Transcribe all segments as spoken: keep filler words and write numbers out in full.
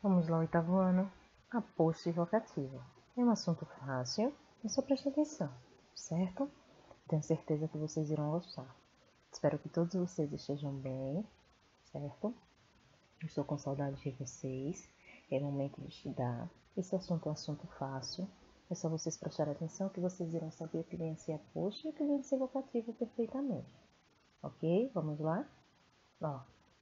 Vamos lá, oitavo ano. Aposto e vocativo. É um assunto fácil, é só prestar atenção, certo? Tenho certeza que vocês irão gostar. Espero que todos vocês estejam bem, certo? Estou com saudade de vocês. É momento de estudar. Esse assunto é um assunto fácil. É só vocês prestarem atenção que vocês irão saber o que vem a ser aposto e o que vem a ser vocativo perfeitamente. Ok? Vamos lá? Ó.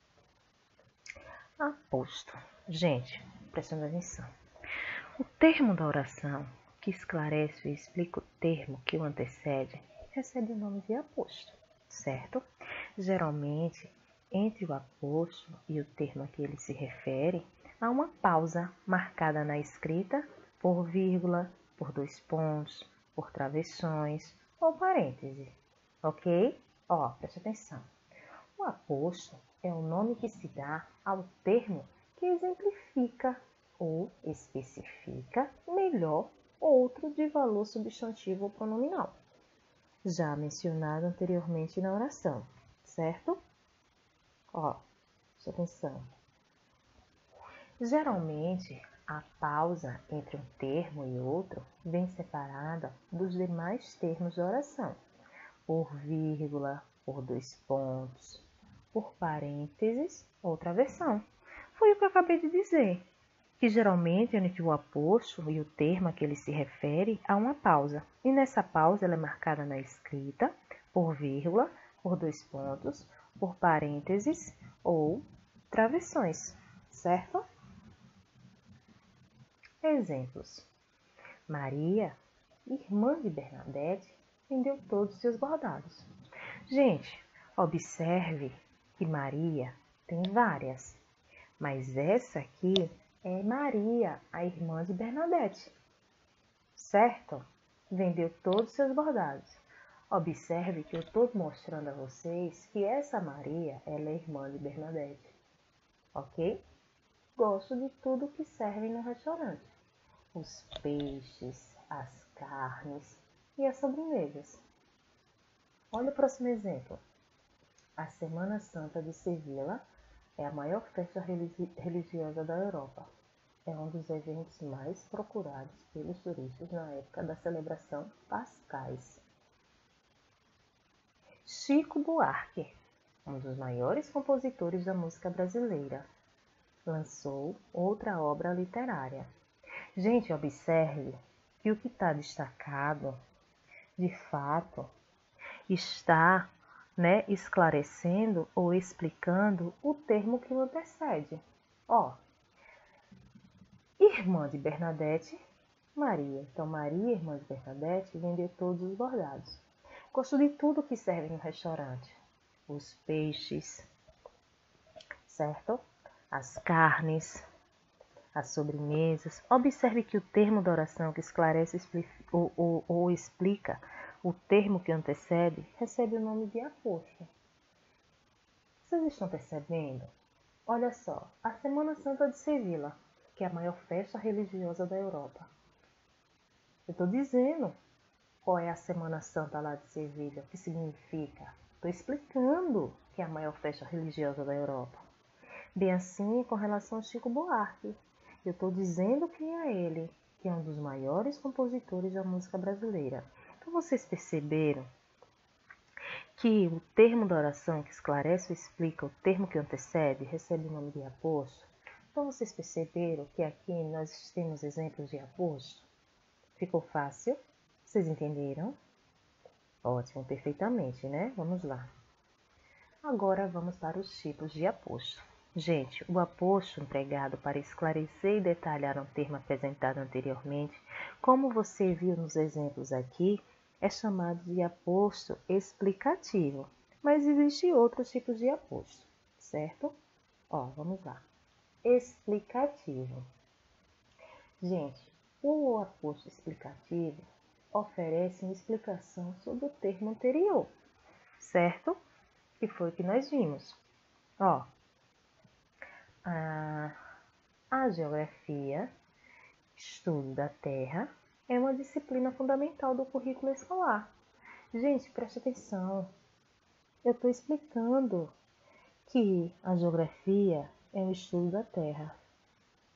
Aposto. Gente, prestando atenção. O termo da oração, que esclarece e explica o termo que o antecede, recebe o nome de aposto, certo? Geralmente, entre o aposto e o termo a que ele se refere, há uma pausa marcada na escrita por vírgula, por dois pontos, por travessões ou parêntese, ok? Ó, preste atenção. O aposto é o nome que se dá ao termo que exemplifica ou especifica melhor outro de valor substantivo ou pronominal, já mencionado anteriormente na oração, certo? Ó, presta atenção. Geralmente, a pausa entre um termo e outro vem separada dos demais termos da oração, por vírgula, por dois pontos, por parênteses ou travessão. Foi o que eu acabei de dizer, que geralmente entre o aposto e o termo a que ele se refere há uma pausa, e nessa pausa ela é marcada na escrita por vírgula, por dois pontos, por parênteses ou travessões, certo? Exemplos. Maria, irmã de Bernadette, vendeu todos os seus bordados. Gente, observe que Maria tem várias, mas essa aqui é Maria, a irmã de Bernadette, certo? Vendeu todos os seus bordados. Observe que eu estou mostrando a vocês que essa Maria, ela é irmã de Bernadette, ok? Gosto de tudo que servem no restaurante. Os peixes, as carnes e as sobremesas. Olha o próximo exemplo. A Semana Santa de Sevilha é a maior festa religiosa da Europa. É um dos eventos mais procurados pelos turistas na época da celebração pascais. Chico Buarque, um dos maiores compositores da música brasileira, lançou outra obra literária. Gente, observe que o que está destacado, de fato, está né, esclarecendo ou explicando o termo que o antecede. Ó, irmã de Bernadette, Maria. Então, Maria, irmã de Bernadette, vendeu todos os bordados. Gosto de tudo que serve no restaurante. Os peixes, certo? As carnes, as sobremesas. Observe que o termo da oração que esclarece ou, ou, ou explica o termo que antecede recebe o nome de aposto. Vocês estão percebendo? Olha só, a Semana Santa de Sevilha, que é a maior festa religiosa da Europa. Eu estou dizendo qual é a Semana Santa lá de Sevilha, o que significa. Estou explicando que é a maior festa religiosa da Europa. Bem assim com relação ao Chico Buarque. Eu estou dizendo quem é ele, que é um dos maiores compositores da música brasileira. Então vocês perceberam que o termo da oração que esclarece ou explica o termo que antecede recebe o nome de aposto? Então vocês perceberam que aqui nós temos exemplos de aposto? Ficou fácil? Vocês entenderam? Ótimo, perfeitamente, né? Vamos lá. Agora vamos para os tipos de aposto. Gente, o aposto empregado para esclarecer e detalhar um termo apresentado anteriormente, como você viu nos exemplos aqui, é chamado de aposto explicativo. Mas existem outros tipos de aposto, certo? Ó, vamos lá. Explicativo. Gente, o aposto explicativo oferece uma explicação sobre o termo anterior, certo? Que foi o que nós vimos. Ó, a, a geografia, estudo da Terra, é uma disciplina fundamental do currículo escolar. Gente, preste atenção. Eu estou explicando que a geografia é o estudo da Terra.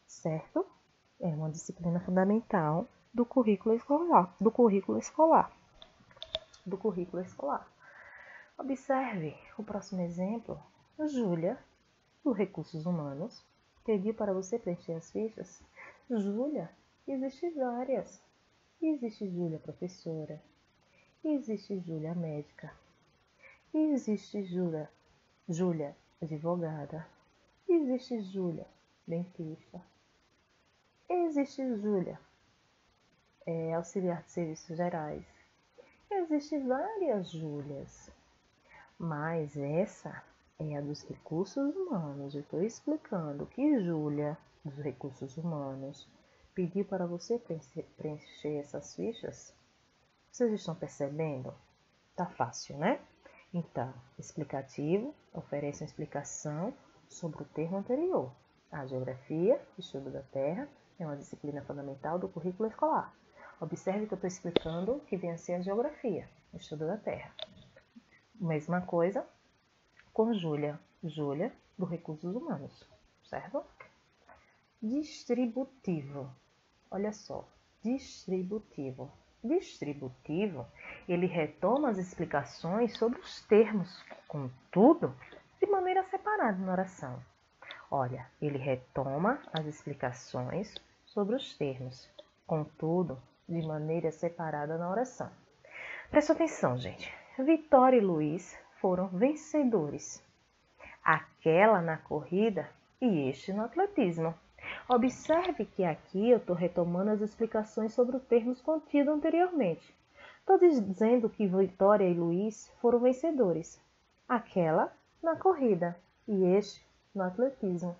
certo? É uma disciplina fundamental do currículo escolar, do currículo escolar, do currículo escolar. Observe o próximo exemplo. Júlia, do Recursos Humanos, pediu para você preencher as fichas. Júlia, existe várias. Existe Júlia professora, existe Júlia médica, existe Júlia, Júlia advogada, existe Júlia dentista, existe Júlia é, auxiliar de serviços gerais. Existem várias Júlias, mas essa é a dos recursos humanos. Eu estou explicando que Júlia, dos recursos humanos, pediu para você preencher essas fichas. Vocês estão percebendo? Tá fácil, né? Então, explicativo oferece uma explicação sobre o termo anterior. A geografia, estudo da terra, é uma disciplina fundamental do currículo escolar. Observe que eu estou explicando que vem a ser a geografia, o estudo da terra. Mesma coisa com Júlia. Júlia, do Recursos Humanos, certo? Distributivo. Olha só, distributivo. Distributivo, ele retoma as explicações sobre os termos, contudo, de maneira separada na oração. Olha, ele retoma as explicações sobre os termos, contudo, de maneira separada na oração. Presta atenção, gente. Vitória e Luiz foram vencedores. Aquela na corrida e este no atletismo. Observe que aqui eu estou retomando as explicações sobre os termos contidos anteriormente. Estou dizendo que Vitória e Luiz foram vencedores. Aquela na corrida e este no atletismo.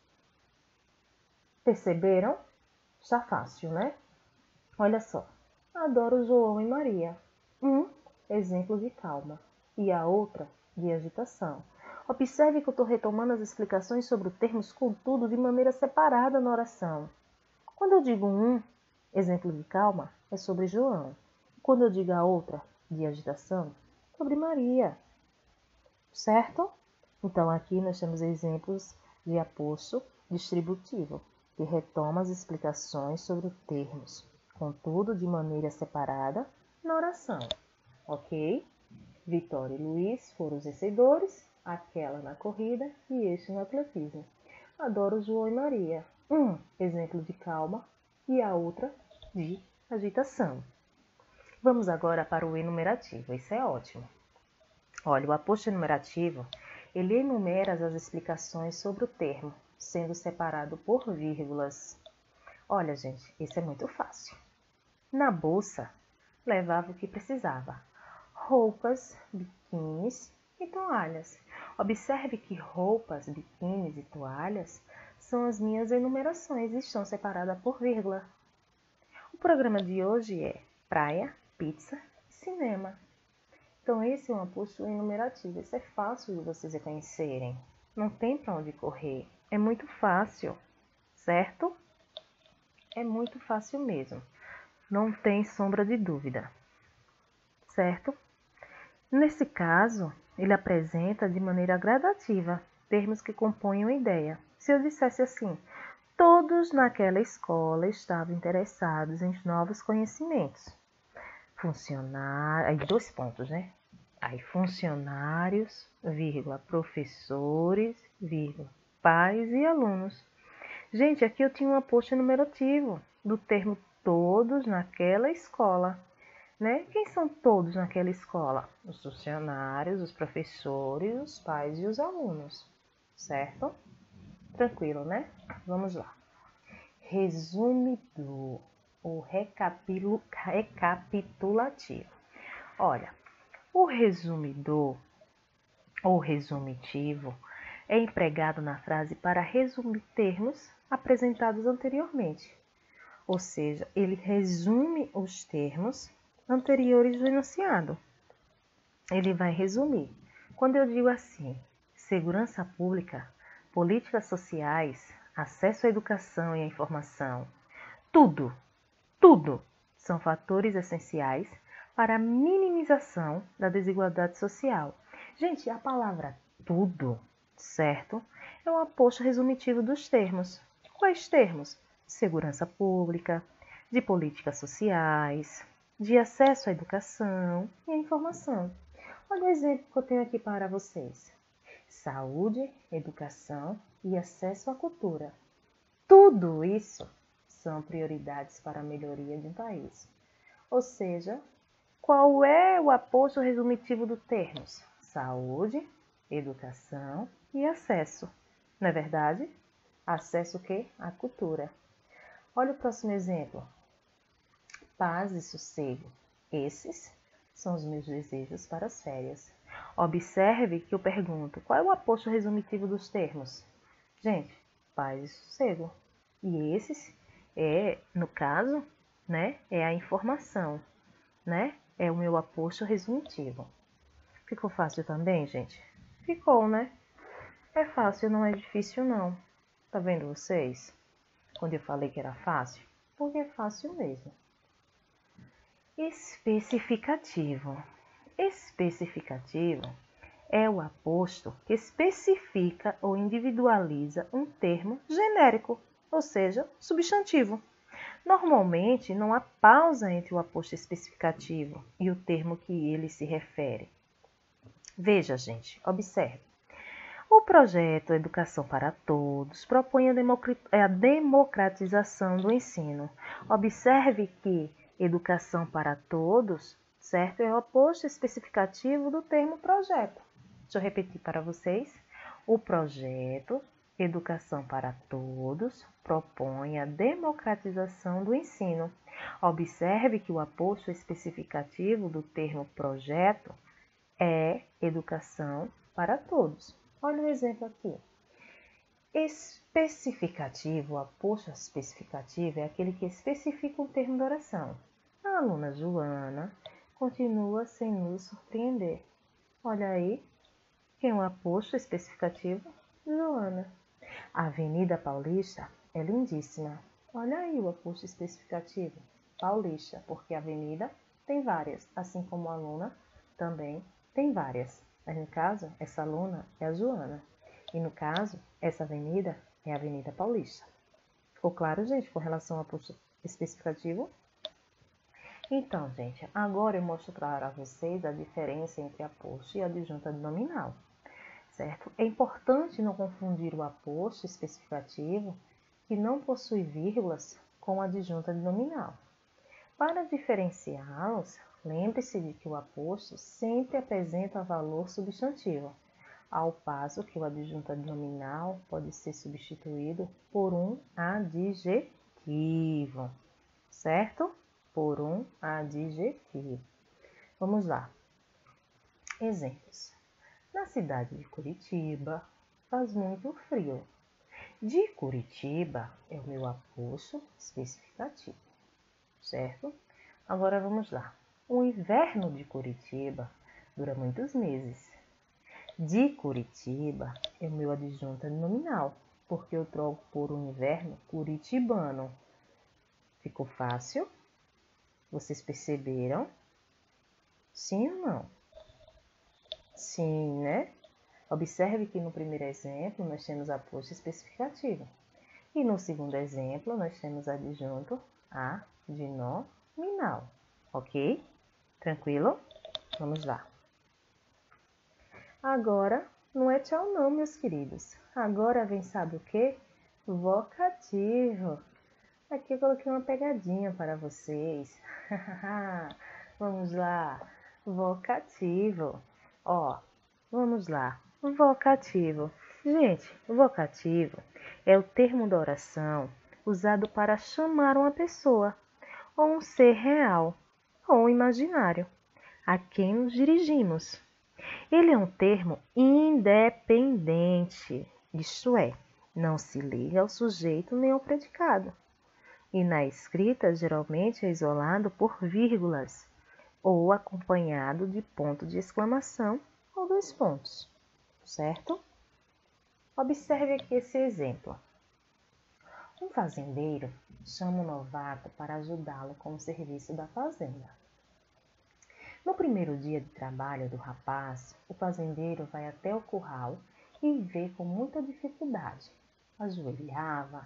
Perceberam? Está fácil, né? Olha só. Adoro João e Maria. Um exemplo de calma e a outra de agitação. Observe que eu estou retomando as explicações sobre os termos, contudo, de maneira separada na oração. Quando eu digo um exemplo de calma, é sobre João. Quando eu digo a outra de agitação, sobre Maria. Certo? Então, aqui nós temos exemplos de aposto distributivo, que retoma as explicações sobre os termos, contudo, de maneira separada na oração. Ok? Vitória e Luiz foram os vencedores, aquela na corrida e este no atletismo. Adoro João e Maria. Um exemplo de calma e a outra de agitação. Vamos agora para o enumerativo. Isso é ótimo. Olha, o aposto enumerativo, ele enumera as explicações sobre o termo, sendo separado por vírgulas. Olha, gente, isso é muito fácil. Na bolsa, levava o que precisava. Roupas, biquínis e toalhas. Observe que roupas, biquínis e toalhas são as minhas enumerações e estão separadas por vírgula. O programa de hoje é praia, pizza e cinema. Então, esse é um aposto enumerativo. Isso é fácil de vocês reconhecerem. Não tem para onde correr. É muito fácil, certo? É muito fácil mesmo. Não tem sombra de dúvida, certo? Nesse caso, ele apresenta de maneira gradativa termos que compõem uma ideia. Se eu dissesse assim, todos naquela escola estavam interessados em novos conhecimentos. Funcionários, aí dois pontos, né? Aí funcionários, vírgula, professores, vírgula, pais e alunos. Gente, aqui eu tinha um aposto enumerativo do termo todos naquela escola. Né? Quem são todos naquela escola? Os funcionários, os professores, os pais e os alunos, certo? Tranquilo, né? Vamos lá. Resumidor ou recapitulativo. Olha, o resumidor ou resumitivo é empregado na frase para resumir termos apresentados anteriormente. Ou seja, ele resume os termos anteriores do enunciado. Ele vai resumir. Quando eu digo assim, segurança pública, políticas sociais, acesso à educação e à informação, tudo, tudo são fatores essenciais para a minimização da desigualdade social. Gente, a palavra tudo, certo? É um aposto resumitivo dos termos. Quais termos? De segurança pública, de políticas sociais, de acesso à educação e à informação. Olha o exemplo que eu tenho aqui para vocês. Saúde, educação e acesso à cultura. Tudo isso são prioridades para a melhoria de um país. Ou seja, qual é o aposto resumitivo do termos? Saúde, educação e acesso. Não é verdade? Acesso o quê? À cultura. Olha o próximo exemplo. Paz e sossego. Esses são os meus desejos para as férias. Observe que eu pergunto, qual é o aposto resumitivo dos termos? Gente, paz e sossego. E esses é, no caso, né, é a informação, né? É o meu aposto resumitivo. Ficou fácil também, gente? Ficou, né? É fácil, não é difícil não. Tá vendo vocês? Quando eu falei que era fácil, porque é fácil mesmo. Especificativo. Especificativo é o aposto que especifica ou individualiza um termo genérico, ou seja, substantivo. Normalmente, não há pausa entre o aposto especificativo e o termo que ele se refere. Veja, gente, observe. O projeto Educação para Todos propõe a democratização do ensino. Observe que educação para todos, certo? É o oposto especificativo do termo projeto. Deixa eu repetir para vocês. O projeto Educação para Todos propõe a democratização do ensino. Observe que o aposto especificativo do termo projeto é educação para todos. Olha o exemplo aqui. Especificativo, o aposto especificativo é aquele que especifica um termo de oração. A aluna Joana continua sem nos surpreender. Olha aí, quem é o aposto especificativo? Joana. A Avenida Paulista é lindíssima. Olha aí o aposto especificativo. Paulista, porque a avenida tem várias, assim como a aluna também tem várias. Mas no caso, essa aluna é a Joana. E no caso, essa avenida é a Avenida Paulista. Ficou claro, gente, com relação ao aposto especificativo? Então, gente, agora eu mostro para vocês a diferença entre aposto e adjunta nominal, certo? É importante não confundir o aposto especificativo, que não possui vírgulas, com a adjunta nominal. Para diferenciá-los, lembre-se de que o aposto sempre apresenta valor substantivo, ao passo que o adjunto nominal pode ser substituído por um adjetivo, certo? Por um adjetivo. Vamos lá. Exemplos. Na cidade de Curitiba, faz muito frio. De Curitiba é o meu aposto especificativo, certo? Agora vamos lá. O inverno de Curitiba dura muitos meses. De Curitiba é o meu adjunto nominal, porque eu troco por um inverno curitibano. Ficou fácil? Vocês perceberam? Sim ou não? Sim, né? Observe que no primeiro exemplo nós temos aposto especificativo. E no segundo exemplo nós temos adjunto adnominal. Ok? Tranquilo? Vamos lá. Agora, não é tchau não, meus queridos. Agora vem, sabe o quê? Vocativo. Aqui eu coloquei uma pegadinha para vocês. Vamos lá. Vocativo. Ó, vamos lá. Vocativo. Gente, vocativo é o termo da oração usado para chamar uma pessoa, ou um ser real, ou imaginário, a quem nos dirigimos. Ele é um termo independente, isto é, não se liga ao sujeito nem ao predicado. E na escrita, geralmente é isolado por vírgulas ou acompanhado de ponto de exclamação ou dois pontos, certo? Observe aqui esse exemplo. Um fazendeiro chama um novato para ajudá-lo com o serviço da fazenda. No primeiro dia de trabalho do rapaz, o fazendeiro vai até o curral e vê com muita dificuldade. Ajoelhava,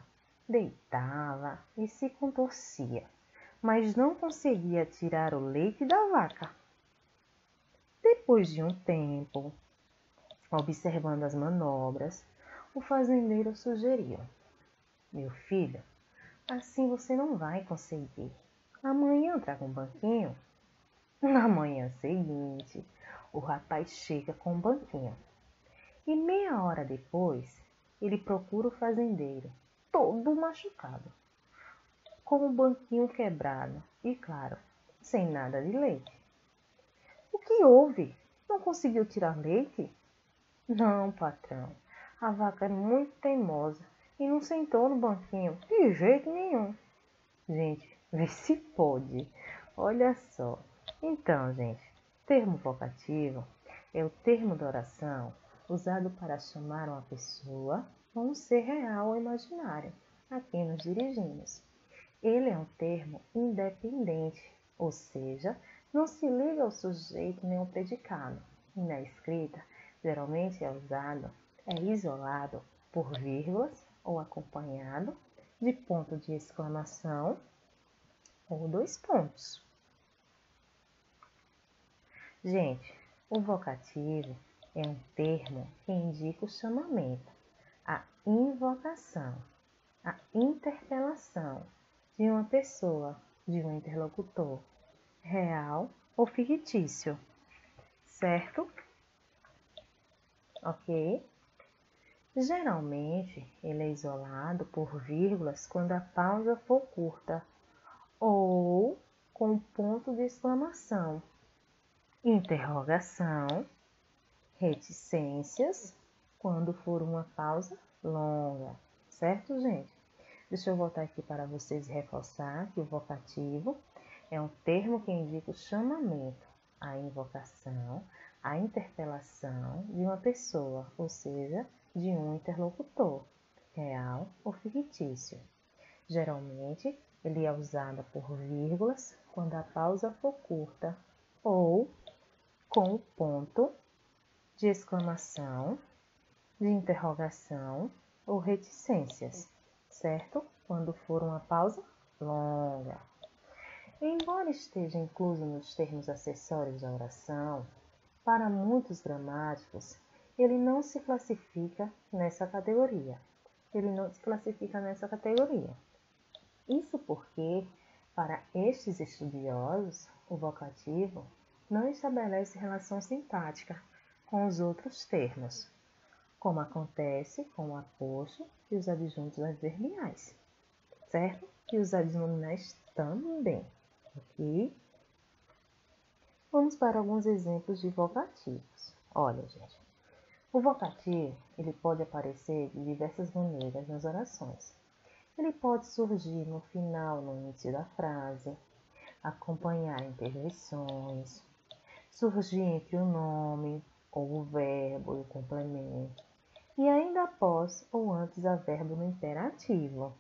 deitava e se contorcia, mas não conseguia tirar o leite da vaca. Depois de um tempo, observando as manobras, o fazendeiro sugeriu: meu filho, assim você não vai conseguir. Amanhã traga um banquinho. Na manhã seguinte, o rapaz chega com um banquinho. E meia hora depois, ele procura o fazendeiro, todo machucado, com o banquinho quebrado e, claro, sem nada de leite. O que houve? Não conseguiu tirar leite? Não, patrão. A vaca é muito teimosa e não sentou no banquinho de jeito nenhum. Gente, vê se pode. Olha só. Então, gente, termo vocativo é o termo de oração usado para chamar uma pessoa ou um ser real ou imaginário a quem nos dirigimos. Ele é um termo independente, ou seja, não se liga ao sujeito nem ao predicado. E na escrita, geralmente é usado, é isolado por vírgulas ou acompanhado de ponto de exclamação ou dois pontos. Gente, o vocativo é um termo que indica o chamamento, a invocação, a interpelação de uma pessoa, de um interlocutor, real ou fictício, certo? Ok? Geralmente, ele é isolado por vírgulas quando a pausa for curta ou com ponto de exclamação, interrogação, reticências, quando for uma pausa longa, certo, gente? Deixa eu voltar aqui para vocês reforçar que o vocativo é um termo que indica o chamamento, a invocação, a interpelação de uma pessoa, ou seja, de um interlocutor, real ou fictício. Geralmente, ele é usado por vírgulas quando a pausa for curta ou com o ponto de exclamação, de interrogação ou reticências, certo? Quando for uma pausa longa. Embora esteja incluso nos termos acessórios da oração, para muitos gramáticos, ele não se classifica nessa categoria. Ele não se classifica nessa categoria. Isso porque, para estes estudiosos, o vocativo não estabelece relação sintática com os outros termos, como acontece com o aposto e os adjuntos adverbiais, certo? E os adnominais também, ok? Vamos para alguns exemplos de vocativos. Olha, gente, o vocativo ele pode aparecer de diversas maneiras nas orações. Ele pode surgir no final, no início da frase, acompanhar interjeições, surgir entre o nome ou o verbo e o complemento, e ainda após ou antes a verbo no imperativo.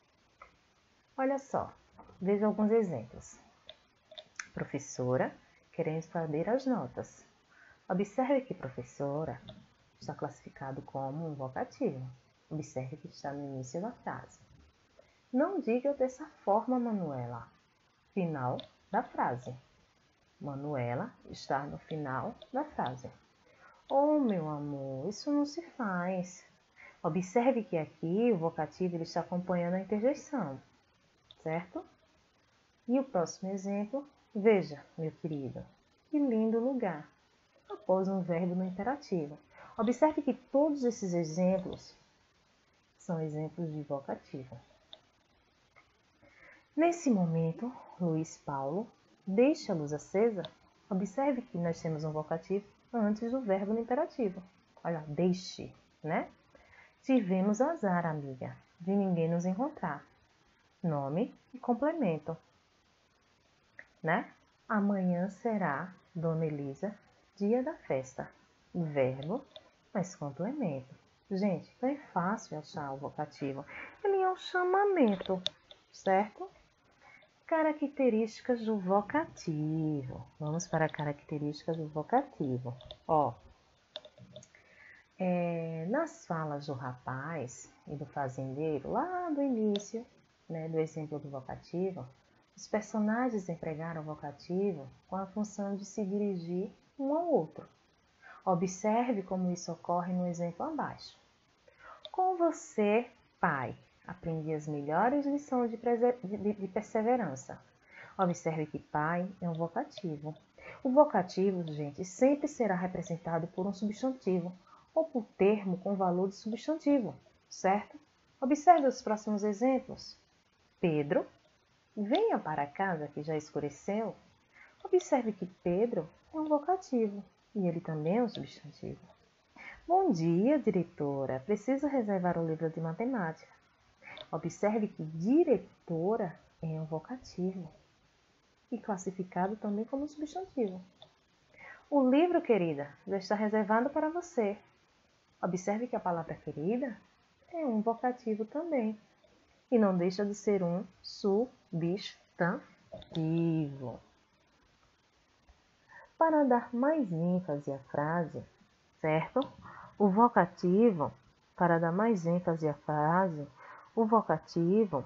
Olha só, veja alguns exemplos. Professora querendo saber as notas. Observe que professora está classificado como um vocativo. Observe que está no início da frase. Não diga dessa forma, Manuela. Final da frase. Manuela está no final da frase. Oh, meu amor, isso não se faz. Observe que aqui o vocativo ele está acompanhando a interjeição, certo? E o próximo exemplo, veja, meu querido, que lindo lugar, após um verbo no imperativo. Observe que todos esses exemplos são exemplos de vocativo. Nesse momento, Luiz Paulo deixa a luz acesa. Observe que nós temos um vocativo antes do verbo no imperativo. Olha, deixe, né? Tivemos azar, amiga, de ninguém nos encontrar. Nome e complemento, né? Amanhã será, Dona Elisa, dia da festa. Verbo, mas complemento. Gente, não é fácil achar o vocativo. Ele é um chamamento, certo? Características do vocativo. Vamos para características do vocativo. Ó, É, nas falas do rapaz e do fazendeiro, lá do início, né, do exemplo do vocativo, os personagens empregaram o vocativo com a função de se dirigir um ao outro. Observe como isso ocorre no exemplo abaixo. Com você, pai, aprendi as melhores lições de, de, de perseverança. Observe que pai é um vocativo. O vocativo, gente, sempre será representado por um substantivo ou por termo com valor de substantivo, certo? Observe os próximos exemplos. Pedro, venha para casa que já escureceu. Observe que Pedro é um vocativo e ele também é um substantivo. Bom dia, diretora. Preciso reservar o livro de matemática. Observe que diretora é um vocativo e classificado também como substantivo. O livro, querida, já está reservado para você. Observe que a palavra querida é um vocativo também e não deixa de ser um substantivo. Para dar mais ênfase à frase, certo? O vocativo, para dar mais ênfase à frase, o vocativo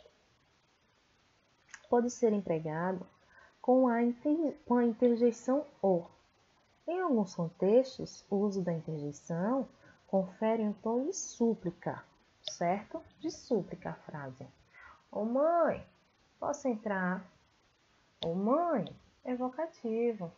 pode ser empregado com a, com a interjeição o. Em alguns contextos, o uso da interjeição confere um tom de súplica, certo? De súplica a frase. Ô mãe, posso entrar? Ô mãe, é vocativo.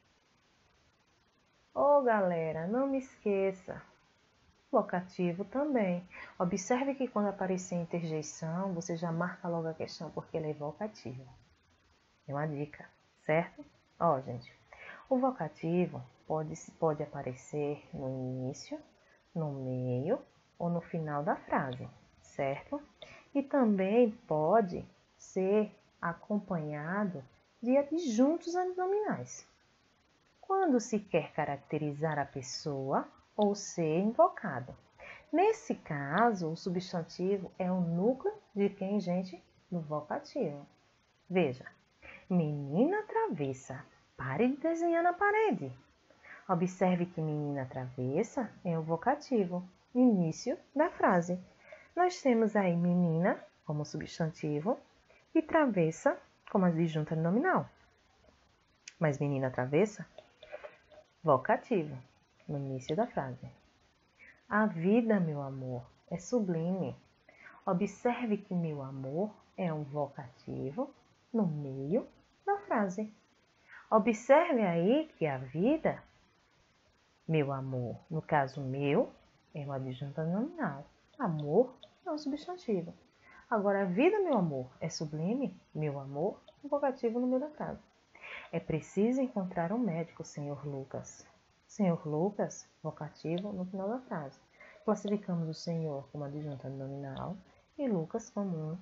Ô galera, não me esqueça. Vocativo também. Observe que quando aparecer interjeição, você já marca logo a questão porque ele é vocativo. É uma dica, certo? Ó, gente, o vocativo pode, pode aparecer no início, no meio ou no final da frase, certo? E também pode ser acompanhado de adjuntos adnominais. Quando se quer caracterizar a pessoa ou ser invocado. Nesse caso, o substantivo é o núcleo de quem, gente? Do vocativo. Veja, menina travessa, pare de desenhar na parede. Observe que menina travessa é o vocativo, início da frase. Nós temos aí menina como substantivo e travessa como adjunto nominal. Mas menina travessa, vocativo, no início da frase. A vida, meu amor, é sublime. Observe que meu amor é um vocativo no meio da frase. Observe aí que a vida, meu amor, no caso meu, é um adjunto nominal. Amor é um substantivo. Agora, a vida, meu amor, é sublime, meu amor, um vocativo no meio da frase. É preciso encontrar um médico, senhor Lucas. Senhor Lucas, vocativo no final da frase. Classificamos o senhor como adjunto nominal e Lucas como um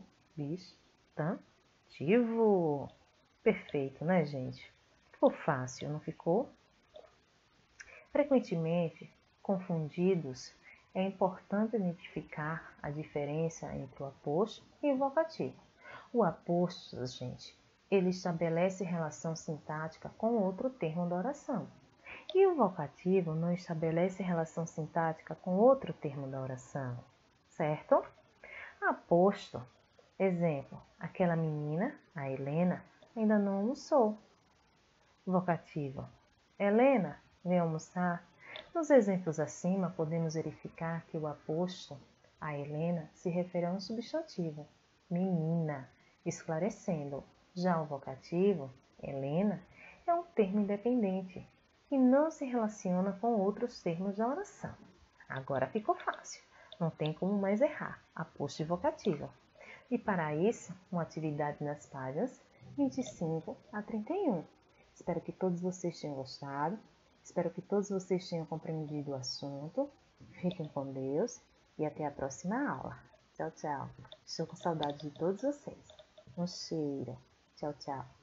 substantivo. Perfeito, né, gente? Ficou fácil, não ficou? Frequentemente confundidos, é importante identificar a diferença entre o aposto e o vocativo. O aposto, gente, ele estabelece relação sintática com outro termo da oração. E o vocativo não estabelece relação sintática com outro termo da oração, certo? Aposto, exemplo, aquela menina, a Helena, ainda não almoçou. Vocativo, Helena, vem almoçar. Nos exemplos acima, podemos verificar que o aposto, a Helena, se refere a um substantivo, menina, esclarecendo. Já o vocativo, Helena, é um termo independente, que não se relaciona com outros termos da oração. Agora ficou fácil, não tem como mais errar, aposto e vocativo. E para isso, uma atividade nas páginas vinte e cinco a trinta e um. Espero que todos vocês tenham gostado, espero que todos vocês tenham compreendido o assunto. Fiquem com Deus e até a próxima aula. Tchau, tchau. Estou com saudade de todos vocês. Um cheiro. Tchau, tchau.